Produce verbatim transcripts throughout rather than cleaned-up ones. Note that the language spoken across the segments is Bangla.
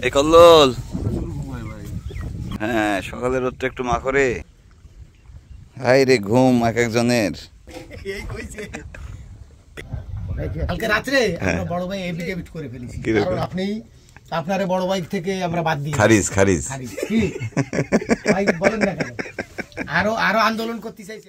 এই কল্লোল, হ্যাঁ সকালের রোদটা একটু মা করে। হাই রে ঘুম এক একজনের। কালকে রাত্রে আমরা বড় ভাই এফিডেভিট করে ফেলেছি, কারণ আপনি আপনার বড় ভাই থেকে আমরা বাদ দিই। খারিজ খারিজ কি ভাই বলেন না কেন, আরো আরো আন্দোলন করতে চাইছে।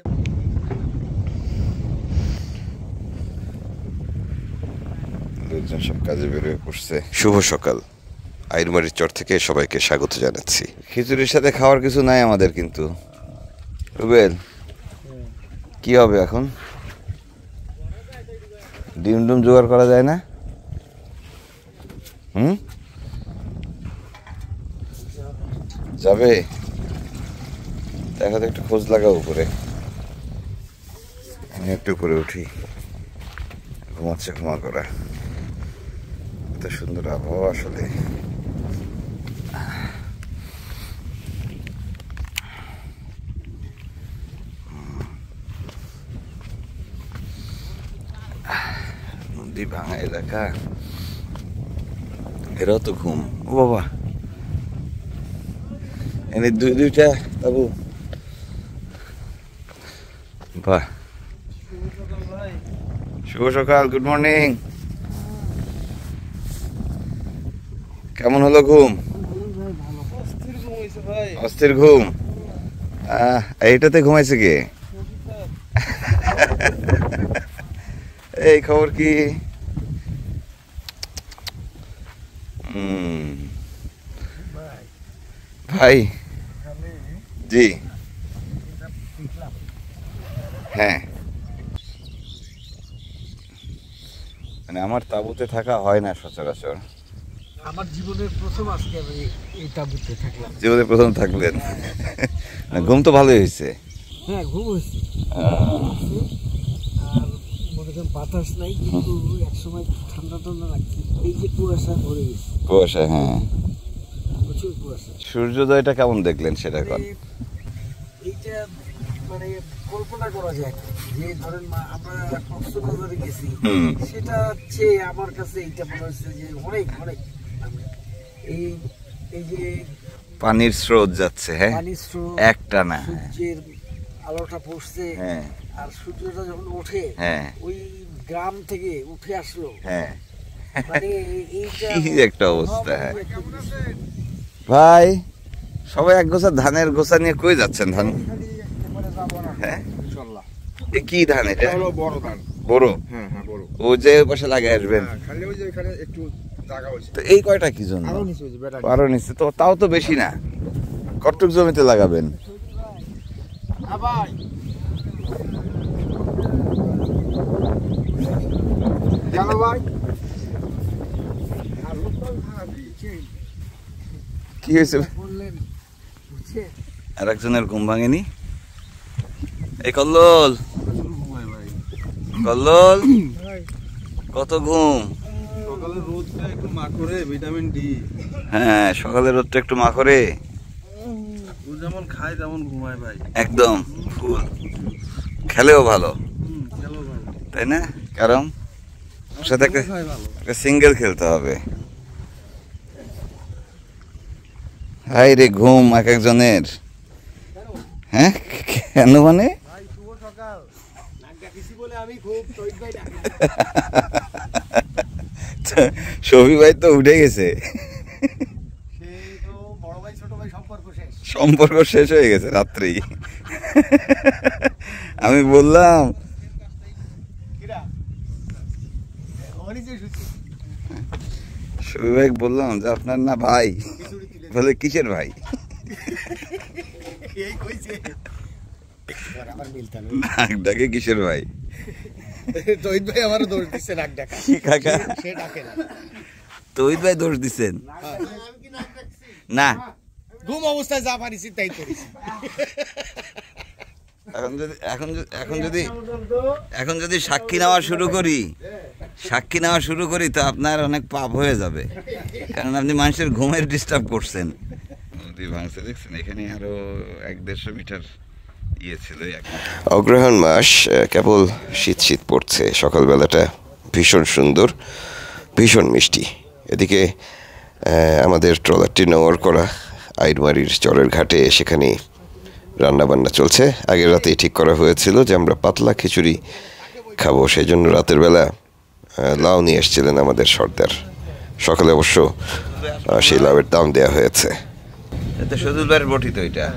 লোকজন সব কাজে বেরোয় পড়ছে। শুভ সকাল, আইরমারির চর থেকে সবাইকে স্বাগত জানাচ্ছি। খিচুড়ির সাথে খাওয়ার কিছু নাই আমাদের, কিন্তু রুবেল কি হবে এখন? ডিম ডুম জোগাড় করা যায় না? হুম, যাবে দেখা তো, একটু খোঁজ লাগাও উপরে। আমি একটু উপরে উঠি, ঘুমাচ্ছে ঘুমা করা। এত সুন্দর আবহাওয়া আসলে। নদী ভাঙা এলাকা, এরাও তো ঘুম। ও বাবা, এনে দুই দুইটা বাবু। বাহ, শুভ সকাল, গুড মর্নিং। কেমন হলো ঘুম? অস্থির ঘুম। এইটাতে ঘুমাইছে কে? এই খবর কি? ভাই জি, হ্যাঁ মানে আমার তাঁবুতে থাকা হয় না সচরাচর। আমার জীবনের প্রথম আজকে আমি এই তাঁবুতে থাকলাম। জীবনে প্রথম থাকলেন? ঘুম তো ভালোই হয়েছে। হ্যাঁ ঘুম হয়েছে, আর মনে করেন বাতাস নাই, কিন্তু একসময় ঠান্ডা ঠান্ডা লাগছে। এই যে কুয়াশা ভরে গেছে, কুয়াশা, হ্যাঁ প্রচুর কুয়াশা। সূর্যোদয়টা কেমন দেখলেন সেটা কর। এইটা মানে কল্পনা করা যায়, যে ধরেন আমরা কক্সবাজারে গেছি, সেটা হচ্ছে আমার কাছে এইটা মনে হচ্ছে যে অনেক অনেক। এই এই যে পানির স্রোত যাচ্ছে, হ্যাঁ পানির স্রোত, একটা না সূর্যের আলোটা পড়ছে, হ্যাঁ আর সূর্যটা যখন ওঠে, হ্যাঁ ওই গ্রাম থেকে উঠে আসলো, হ্যাঁ মানে এইটা কি একটা অবস্থা। হ্যাঁ ভাই, সবাই এক গোছা ধানের গোছা নিয়ে কই যাচ্ছেন? ধান হ্যাঁ কি ধান? এটা বড় ধান। বড়? হ্যাঁ হ্যাঁ বড়। ও যে পাশে লাগিয়ে আসবেন। খালি ওই যে এখানে একটু জায়গা হইছে। তো এই কয়টা কি জন্য? আরো নিচে হইছে বেটা। আরো নিচে তো, তাও তো বেশি না। কতটুক জমিতে লাগাবেন? হ্যাঁ ভাই জানো ভাই কি হয়েছে? বললেন বুঝছে আর একজনের ঘুম ভাঙেনি। এই কল্লোল, কল্লোল কত ঘুম? সকালে রোদটা একটু মাখরে, ভিটামিন ডি। হ্যাঁ সকালের রোদটা একটু মাখরে, ও যেমন খায় তেমন ঘুমায় ভাই, একদম ফুল। খেলেও ভালো, খেলো ভালো, তাই না? কারণ ওর সাথে একটা একটা সিঙ্গেল খেলতে হবে। হাই রে ঘুম এক একজনের। হ্যাঁ কেন মানে? ভাই শুভ সকাল। নাক ডাকিছি বলে আমি খুব তৈরি ভাই ডাকি। শফি ভাই তো উঠে গেছে, সেই তো বড় ভাই ছোট ভাই সম্পর্ক শেষ। সম্পর্ক শেষ হয়ে গেছে রাত্রেই। আমি বললাম কিরা ওনি যে শুছি শফি ভাই, বললাম যে আপনার না ভাই। বলে কিসের ভাই? এই কইছে আমার মিলতা না, নাক ডাকে কিসের ভাই? তৈরি ভাই আমার দোষ দিছে নাক ডাকা। কি কাকা? সে ডাকে না। তৈরি ভাই দোষ দিচ্ছেন? আমি কি নাক ডাকছি? না, ঘুম অবস্থায় যা পারিছি তাই করেছি। এখন যদি এখন যদি এখন যদি এখন যদি সাক্ষী নেওয়া শুরু করি, সাক্ষী নেওয়া শুরু করি তো আপনার অনেক পাপ হয়ে যাবে, কারণ আপনি মানুষের ঘুমের ডিস্টার্ব করছেন। নদী ভাঙছে দেখছেন, এখানে আরো এক দেড়শো মিটার ইয়ে ছিল। অগ্রহায়ণ মাস, কেবল শীত শীত পড়ছে। সকালবেলাটা ভীষণ সুন্দর, ভীষণ মিষ্টি। এদিকে আমাদের ট্রলারটি নোঙর করা আইরমারির চরের ঘাটে, সেখানে রান্নাবান্না চলছে। আগের রাতেই ঠিক করা হয়েছিল যে আমরা পাতলা খিচুড়ি খাবো, সেই জন্য রাতের বেলা লাউ নিয়ে এসেছিলেন আমাদের সর্দার। সকালে অবশ্য সেই লাউয়ের দাম দেওয়া হয়েছে। সজুল ভাইয়ের বটি তো এটা।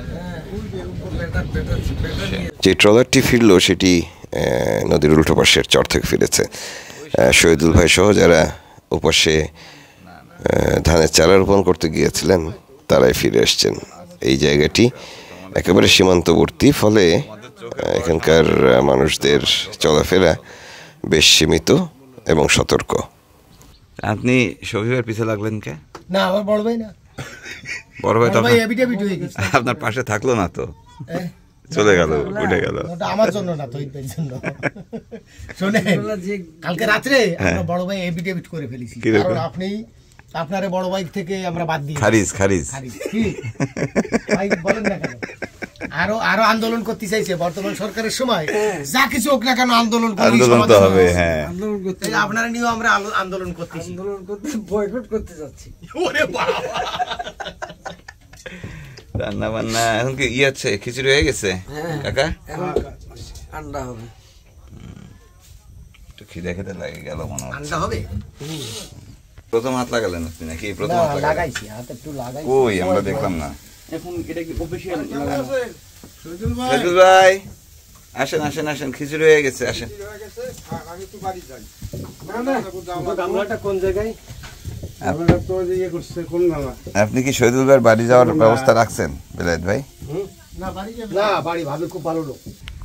যে ট্রলারটি ফিরল সেটি নদীর উল্টো পাশের চর থেকে ফিরেছে। শহীদুল ভাই সহ যারা ওপাশে ধানের চারা রোপণ করতে গিয়েছিলেন তারাই ফিরে এসছেন। এই জায়গাটি একেবারে সীমান্তবর্তী, ফলে এখানকার মানুষদের চলাফেরা বেশ সীমিত এবং সতর্ক। আপনি শফিকের পিছে লাগলেন কে? না, আমার বড় ভাই না। বড় ভাই তো আপনার পাশে থাকলো না তো, চলে গেল, উঠে গেল। আমার জন্য না, তৈরির জন্য। শুনে কালকে রাত্রে আমরা বড় ভাই এফিডেভিট করে ফেলেছি, কারণ আপনি আপনার বড় ভাই থেকে আমরা বাদ দিই। খারিজ খারিজ কি ভাই বলেন না কেন? আরো আরো আন্দোলন করতে চাইছে বর্তমান সরকারের সময়। যা কিছু হোক না কেন, আন্দোলন আন্দোলন তো হবে। হ্যাঁ, আন্দোলন করতে আপনারা নিয়েও আমরা আন্দোলন করতেছি, আন্দোলন করতে বয়কট করতে যাচ্ছি। ওরে বাবা, রান্না বান্না এখন কি ই আছে? খিচুড়ি হয়ে গেছে কাকা? আন্ডা হবে, একটু খিদে খেতে লাগে গেল মনে হয়। আন্ডা হবে। প্রথম হাত লাগালেন আপনি নাকি? প্রথম হাত লাগাইছি, হাত একটু লাগাই। কই আমরা দেখলাম না। এখন এটা কি অফিশিয়াল? সজুল ভাই আসেন আসেন আসেন, খিচুড়ি হয়ে গেছে, আসেন। আমি একটু বাড়ি যাই। গামলাটা কোন জায়গায়? আপনি কি শহীদুল ভাইয়ের বাড়ি যাওয়ার ব্যবস্থা রাখছেন বেলায়েত ভাই? না, বাড়ি ভাবে খুব ভালো লোক।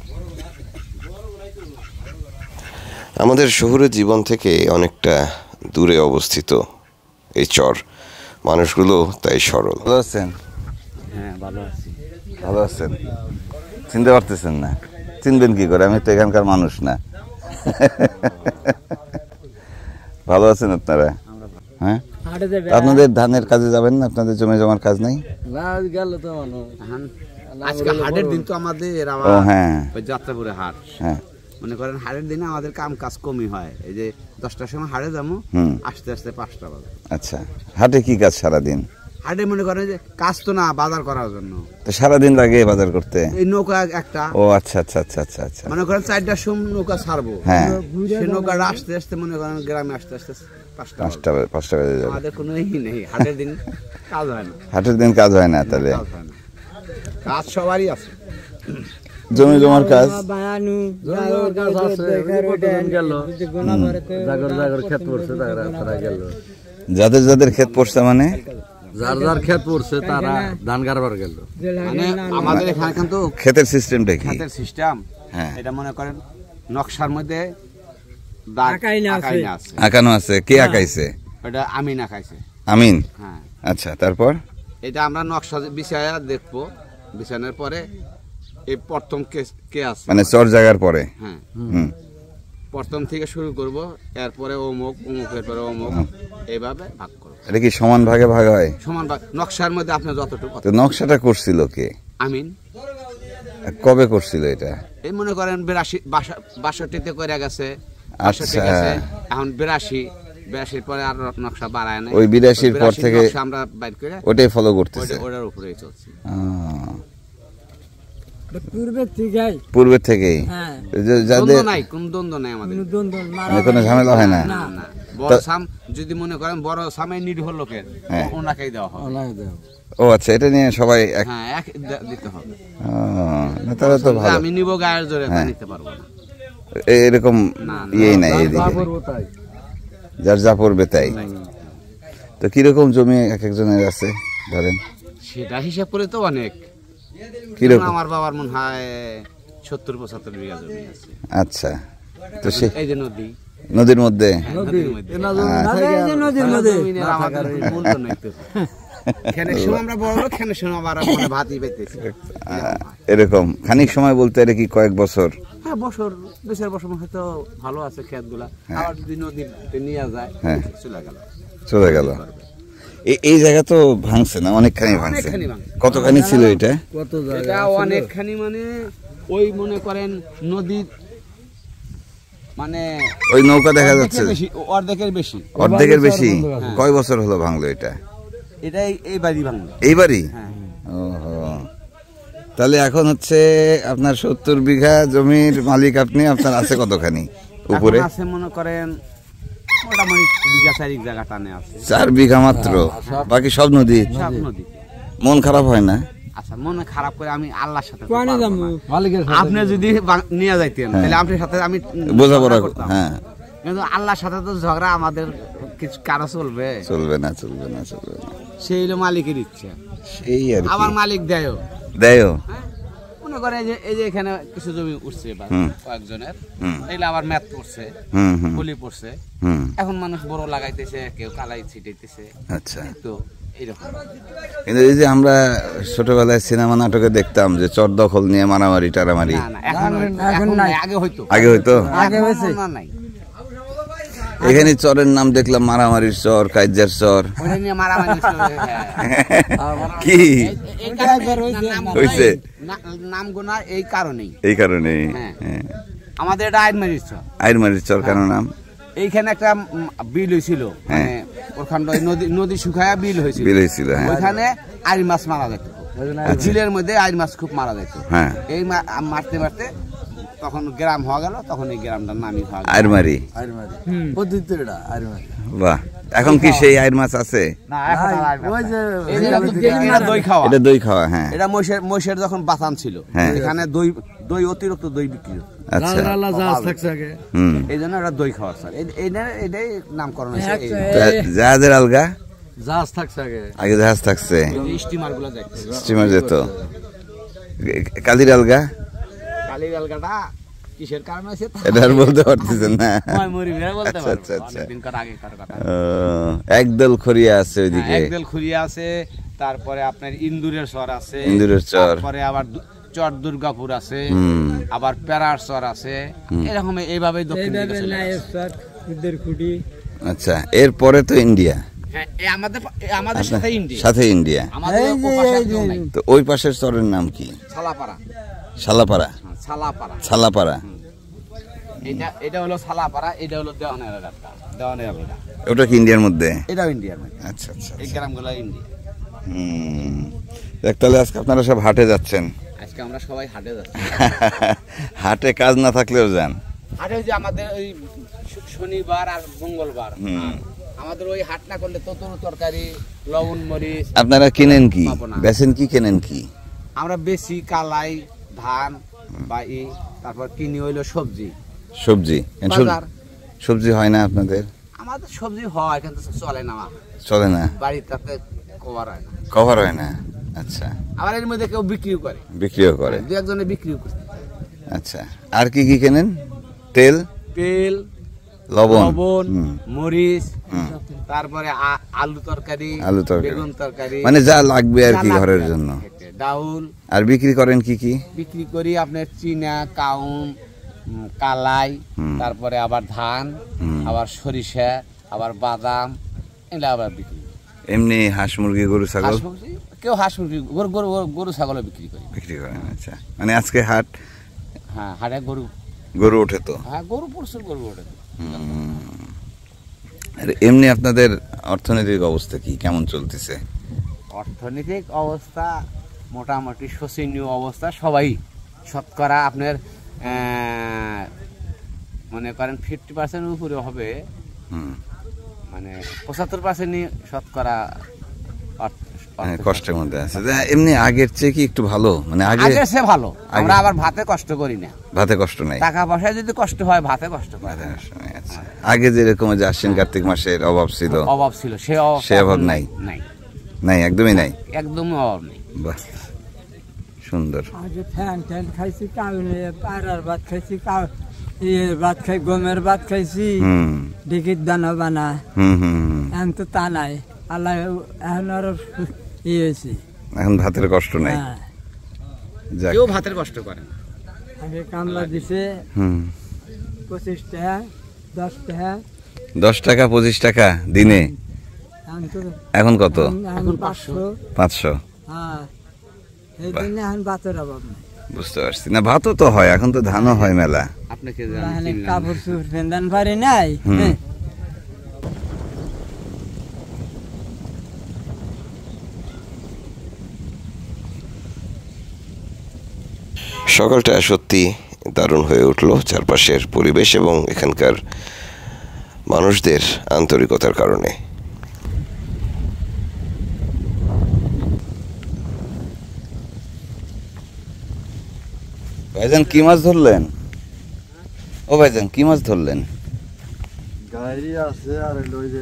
আমাদের শহুরে জীবন থেকে অনেকটা দূরে অবস্থিত এই চর, মানুষগুলো তাই সরল। ভালো আছেন? হ্যাঁ, ভালো আছি। ভালো আছেন? চিনতে পারতেছেন না? চিনবেন কি করে? আমি তো এখানকার মানুষ না। ভালো আছেন আপনারা? হ্যাঁ, আপনাদের ধানের কাজে যাবেন না? আপনাদের জমি জমার কাজ নাই? না, গেল তো আজকে হাটের দিন তো আমাদের। ও হ্যাঁ, যাত্রাপুরে হাট। হ্যাঁ, মনে করেন হাটের দিনে আমাদের কাম কাজ কমই হয়। এই যে দশটার সময় হাটে যাবো, আসতে আসতে পাঁচটা বাজে। আচ্ছা, হাটে কি কাজ সারাদিন? হাটে মনে করেন যে কাজ তো না, বাজার করার জন্য তো সারাদিন লাগে বাজার করতে। এই নৌকা একটা। ও আচ্ছা আচ্ছা আচ্ছা আচ্ছা আচ্ছা। মনে করেন চারটার সময় নৌকা ছাড়বো, হ্যাঁ, সে নৌকাটা আসতে আসতে মনে করেন গ্রামে আসতে আসতে পাঁচটা পাঁচটা পাঁচটা বেজে যাবে। আমাদের কোনো ই নেই, হাটের দিন কাজ হয় না। হাটের দিন কাজ হয় না? তাহলে কাজ সবারই আছে। জমি জমার কাজ যাদের যাদের ক্ষেত পড়ছে, মানে যার যার ক্ষেত পড়ছে তারা ধান গাড়বার গেল। মানে আমাদের এখানে কিন্তু ক্ষেতের সিস্টেমটা কি? ক্ষেতের সিস্টেম, হ্যাঁ, এটা মনে করেন নকশার মধ্যে আঁকানো আছে। কে আঁকাইছে? এটা আমিন আঁকাইছে। আমিন? হ্যাঁ। আচ্ছা, তারপর এটা আমরা নকশা বিছায়া দেখবো, বিছানোর পরে এই প্রথম কে কে আছে, মানে চর জায়গার পরে। হ্যাঁ, হুম, প্রথম থেকে শুরু করব, এরপরে অমুক অমুকের পরে অমুক, এইভাবে ভাগ করব। এটা কি সমান ভাগে ভাগ হয়? সমান ভাগ। নকশার মধ্যে আপনি যতটুকু। তো নকশাটা করছিল কে? আমিন। কবে করছিল এটা? এই মনে করেন বিরাশি বাষট্টিতে করে গেছে। আচ্ছা, এখন বিরাশি বিরাশির পরে আর নকশা বাড়ায় না। ওই বিরাশির পর থেকে আমরা বাইর করে ওটাই ফলো করতেছে। ওটার উপরেই চলছে পূর্বের থেকে। পূর্বের থেকেই যাদের নাই, কোন দ্বন্দ্ব নাই আমাদের, কোনো ঝামেলা হয় না। বড় সাম যদি মনে করেন বড় সামে নিরীহ লোকের, ওনাকেই দেওয়া হবে। ও আচ্ছা, এটা নিয়ে সবাই এক দিতে হবে। তাহলে তো ভালো। আমি নিব গায়ের জোরে, নিতে পারবো না, এরকম ইয়েই নাই এদিকে, যার যা পড়বে তাই। তো কিরকম জমি এক একজনের আছে ধরেন? সেটা হিসাব করে তো অনেক। কিরকম? আমার বাবার মনে হয় সত্তর পঁচাত্তর বিঘা জমি আছে। আচ্ছা, তো সে এই যে নদী, নদীর মধ্যে এরকম খানিক সময় বলতে এটা কি কয়েক বছর? হ্যাঁ, বছর দুই চার বছর হয়তো ভালো আছে ক্ষেত গুলা, আবার যদি নদীতে নিয়ে যায় চলে গেল চলে গেল এই জায়গা তো ভাঙছে না? অনেকখানি ভাঙছে। কতখানি ছিল এটা? এটা অনেকখানি, মানে ওই মনে করেন নদীর মানে ওই নৌকা দেখা যাচ্ছে অর্ধেকের বেশি, অর্ধেকের বেশি। অর্ধেকের বেশি। কয় বছর হলো ভাঙলো এটা? এটা এই- এইবারই ভাঙলো। এইবারই? হ্যাঁ। ওহো, তাহলে এখন হচ্ছে আপনার সত্তর বিঘা জমির মালিক আপনি, আপনার আছে কতখানি উপরে? এখন আছে মনে করেন মোটামুটি বিঘা চারিক জায়গা টানে আছে, চার বিঘা মাত্র, বাকি সব নদী। সব নদী। মন খারাপ হয় না? আচ্ছা, মনে খারাপ করে আমি আল্লাহর সাথে তো পারবো না। আপনি যদি বা- নিয়ে যাইতেন তাহলে আপনার সাথে আমি বোঝাপড়া ঝগড়া করতাম। হ্যাঁ, কিন্তু আল্লাহর সাথে তো ঝগড়া আমাদের কিছু কারো চলবে? চলবে না, চলবে না, চলবে না। সেই হলো মালিকের ইচ্ছা। সেই আর আবার কি, মালিক দেয়ও। দেয়ও। হ্যাঁ, মনে করে এই যে এই যে এখানে কিছু জমি উঠছে এবার হুম। কয়েকজনের, হুম। এগুলো আবার ম্যাথ পড়ছে, হুম হুম বলি পড়ছে। হুম, এখন মানুষ বড় লাগাইতেছে, কেউ কালাই ছিটাইতেছে, আচ্ছা। তো এইরকম। কিন্তু এই যে আমরা ছোটবেলায় সিনেমা নাটকে দেখতাম যে চর দখল নিয়ে মারামারি টারামারি, না না, এখন এখন নাই, আগে হইতো। আগে হয়তো আগে হয়েছে নাই, এখানে চরের নাম দেখলাম মারামারির চর, কাইজার চর। ওটা নিয়ে মারামারি চলে, হ্যাঁ। কি এই কারণে নাম গোনা- হইছে? না- নাম গোনা এই কারণেই। এই কারণে হ্যাঁ। হ্যাঁ। আমাদের এটা আইনমারির চর। আইরমারির চর কেন নাম? এইখানে একটা উম, বিল হয়েছিল, মানে ওখানে ওই নদী নদী শুকায়া বিল হয়েছিল, বিল হয়েছিল, হ্যাঁ। ওইখানে আইর মাছ মারা যেত। ঝিলের মধ্যে আইর মাছ খুব মারা যেত। হ্যাঁ। এই মা- মারতে মারতে তখন গ্রাম হওয়া গেল, তখন এই গ্রামটার নামই হওয়া গেল আইরমারি। বাহ, এখন কি সেই আইর মাছ আছে? না, এখন আর আইর মাছ নাই। এই যে এটা তো দেখি না, দই খাওয়া। এটা দই খাওয়া, হ্যাঁ। এটা মহিষের মহিষের যখন বাতান ছিল, হ্যাঁ। এখানে দই দই অতিরিক্ত দই বিক্রি হতো। আচ্ছা, হুম। এই জন্য এটা দই খাওয়ার স্যার, এটাই নামকরণ হয়েছে। এই তা জাহাজের আলগা, জাহাজ থাকছে আগে। আগে জাহাজ থাকছে, স্টিমার গুলো যাইতেছে, স্টিমার যেত। কালির আলগা, কালির আলগাটা কিসের কারণে হয়েছে তা- এটা আর বলতে পারতেছেন না? মই মরি ভেড়া বলতে আচ্ছা, পারবো, আচ্ছা, আচ্ছা। অনেকদিন কার আগেকার কথা। ও, একদল খড়িয়া আছে ওইদিকে। একদল খুরিয়া আছে, তারপরে আপনার ইন্দুরের চর আছে, ইন্দুরের চর। তারপরে আবার দু- চর দুর্গাপুর আছে, হুম। আবার প্যারার চর আছে, এরকম এইভাবেই দক্ষিণ দিকে চলে গেছে। আচ্ছা, এরপরে তো ইন্ডিয়া, হ্যাঁ, এই আমাদের এই আমাদের সাথে ইন্ডিয়া, সাথে ইন্ডিয়া। আমাদের ওপাশে আর কেউ নাই। তো ওই পাশের চরের নাম কি? ছালাপাড়া, শালাপাড়া, হ্যাঁ, ছালাপাড়া। ছালাপাড়া। এটা এটা হলো ছালাপাড়া, এটা হলো দেওয়ানের এলাকা, দেওয়ানের এলাকা। ওটা কি ইন্ডিয়ার মধ্যে? এটাও ইন্ডিয়ার মধ্যে, আচ্ছা আচ্ছা। এই গ্রামগুলো ইন্ডিয়া। হুম। দেখ, তাহলে আজকে আপনারা সব হাটে যাচ্ছেন। আজকে আমরা সবাই হাটে যাচ্ছি। হাটে কাজ না থাকলেও যান। হাটে ওই যে আমাদের ওই শ- শনিবার আর মঙ্গলবার হুম। আমাদের ওই হাট না করলে ততর তরকারি, লবণ মরিচ আপনারা কিনেন কি, পাবো না। বেচেন কি, কেনেন কি? আমরা বেশি কালাই, ধান বা ই, তারপর কিনি হইলো সবজি, সবজি। সব- বাজার। সবজি হয় না আপনাদের? আমাদের সবজি হয় কিন্তু চলে না, চলে না, বাড়ির তাতে কভার হয় না। কভার হয় না। আচ্ছা, আবার এর মধ্যে কেউ বিক্রিও করে, বিক্রিও করে। দু একজনে বিক্রিও করে। আচ্ছা, আর কি কি কেনেন? তেল, তেল, লবণ, লবণ, হুম, মরিচ, হুম। তারপরে আ- আলু তরকারি, আলু তরকারি। বেগুন তরকারি, মানে যা লাগবে আর যা কি লাগবে ঘরের আর কি জন্য। খেতে। ডাউল আর বিক্রি করেন কি কি? বিক্রি করি আপনার চীনা, কাউন, উম, কালাই, হুম। তারপরে আবার ধান, হুম। আবার সরিষা, আবার বাদাম, এগুলো আবার বিক্রি করি। এমনি হাঁস মুরগি গরু ছাগল হাঁস মুরগি, কেউ হাঁস মুরগি, গরু গরু গরু- গরু ছাগলও বিক্রি করি। বিক্রি করেন। আচ্ছা, মানে আজকে হাট, হ্যাঁ, হাটে গরু, গরু ওঠে তো। হ্যাঁ গরু প্রচুর গরু ওঠে। আর এমনি আপনাদের অর্থনৈতিক অবস্থা কি, কেমন চলতেছে? অর্থনৈতিক অবস্থা মোটামুটি শোচনীয় অবস্থা, সবাই শতকরা আপনার আহ, মনে করেন ফিফটি পার্সেন্ট উপরে হবে, হুম, মানে পঁচাত্তর পার্সেন্টই শতকরা অর্থ- হ্যাঁ, অর্থ- কষ্টের মধ্যে আছে। তা এমনি আগের চেয়ে কি একটু ভালো? মানে আগে আগে সে ভালো, আগে- আমরা আবার ভাতে কষ্ট করি না। ভাতে কষ্ট নাই, টাকা পয়সায় যদি কষ্ট হয়, ভাতে কষ্ট করে ভাতে কষ্ট নাই। আচ্ছা, আগে যেরকম যে আশ্বিন কার্তিক মাসের অভাব ছিল, অভাব ছিল, সে অভাব সে অভাব এখন নাই। নাই, নাই, একদমই নাই। একদম অভাব নেই। বাহ, সুন্দর। আগে ফ্যান ট্যান খাইছি, কাউনে পাড়ার ভাত খাইছি, কাউ ইয়ে ভাত খাই, গমের ভাত খাইছি, হুম ডিকির দানা বানা। হুম হুম হুম। এখন তো তা নাই, আল্লাহ এখন আরো ইয়ে হয়েছে। এখন ভাতের কষ্ট নাই। হ্যাঁ, যাক, কেউ ভাতের কষ্ট করে না। আগে কামলা দিছে হুম। পঁচিশ টাকা, দশ টাকা, দশ টাকা পঁচিশ টাকা দিনে, এখন তো এখন কত? এখন পাঁচশো। পাঁচশো। হ্যাঁ, এই জন্য এখন ভাতের অভাব নাই। বুঝতে পারছি। না ভাতও তো হয়, এখন তো ধানও হয় মেলা। আপনাকে মানে কাপড় চোপড় পেন্দান পারি নাই। হুম। হ্যাঁ। সকালটা সত্যি দারুণ হয়ে উঠল, চারপাশের পরিবেশ এবং এখানকার মানুষদের আন্তরিকতার কারণে। ভাইজান কি মাছ ধরলেন? ও ভাইজান কি মাছ ধরলেন? গাড়ি আছে আর হলো ওই যে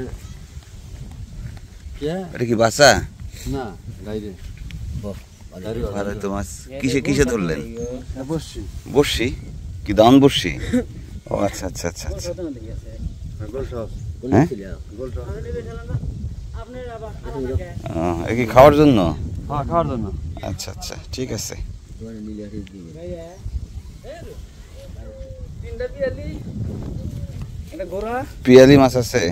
এটা কি বাসা? না গাড়ি ভালো তো মাছ। কিসে কিসে ধরলেন? বসছি বর্ষি? কি দান বর্ষি? ও আচ্ছা আচ্ছা আচ্ছা আচ্ছা। গোল সব হ্যাঁ, গোল সব ও, এ কি খাওয়ার জন্য? হ্যাঁ খাওয়ার জন্য। আচ্ছা আচ্ছা ঠিক আছে। পিয়ালি মাছ আছে?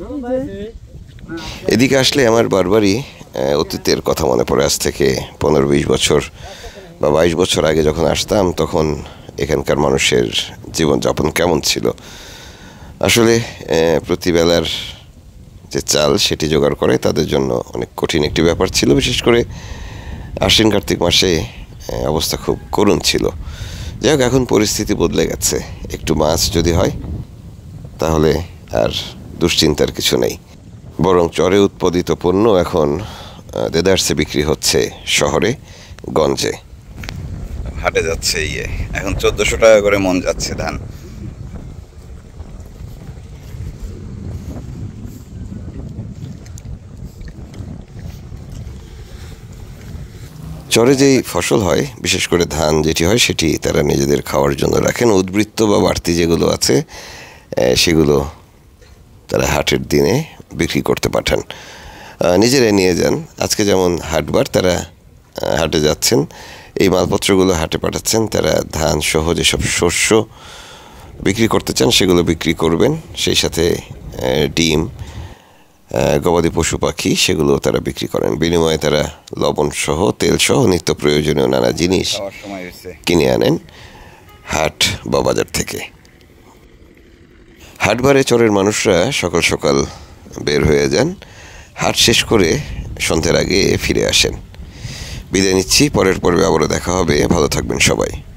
এদিকে আসলে আমার বারবারই আহ, অতীতের কথা মনে পড়ে। আজ থেকে পনেরো বিশ বছর বা বাইশ বছর আগে যখন আসতাম, তখন এখানকার মানুষের জীবনযাপন কেমন ছিল। আসলে আহ, প্রতিবেলার যে চাল সেটি জোগাড় করে তাদের জন্য অনেক কঠিন একটি ব্যাপার ছিল। বিশেষ করে আশ্বিন কার্তিক মাসে আহ, অবস্থা খুব করুণ ছিল। যাই হোক, এখন পরিস্থিতি বদলে গেছে। একটু মাছ যদি হয় তাহলে আর দুশ্চিন্তার কিছু নেই। বরং চরে উৎপাদিত পণ্য এখন আহ, দেদারসে বিক্রি হচ্ছে শহরে গঞ্জে। হাটে যাচ্ছে ইয়ে, এখন চোদ্দশো টাকা করে মন যাচ্ছে ধান। চরে যেই ফসল হয়, বিশেষ করে ধান যেটি হয়, সেটি তারা নিজেদের খাওয়ার জন্য রাখেন। উদ্বৃত্ত বা বাড়তি যেগুলো আছে আহ, সেগুলো তারা হাটের দিনে বিক্রি করতে পাঠান, আহ, নিজেরাই নিয়ে যান। আজকে যেমন হাটবার, তারা আহ, হাটে যাচ্ছেন, এই মালপত্রগুলো হাটে পাঠাচ্ছেন। তারা ধান সহ যেসব শস্য বিক্রি করতে চান সেগুলো বিক্রি করবেন, সেই সাথে আহ, ডিম, আহ, গবাদি পশু পাখি সেগুলো তারা বিক্রি করেন। বিনিময়ে তারা লবণ সহ তেল সহ নিত্য প্রয়োজনীয় নানা জিনিস খাওয়ার সময় হয়েছে। কিনে আনেন হাট বা বাজার থেকে। হাটবারে চরের মানুষরা সকাল সকাল বের হয়ে যান, হাট শেষ করে সন্ধ্যার আগে ফিরে আসেন। বিদায় নিচ্ছি, পরের পর্বে আবারও দেখা হবে। ভালো থাকবেন সবাই।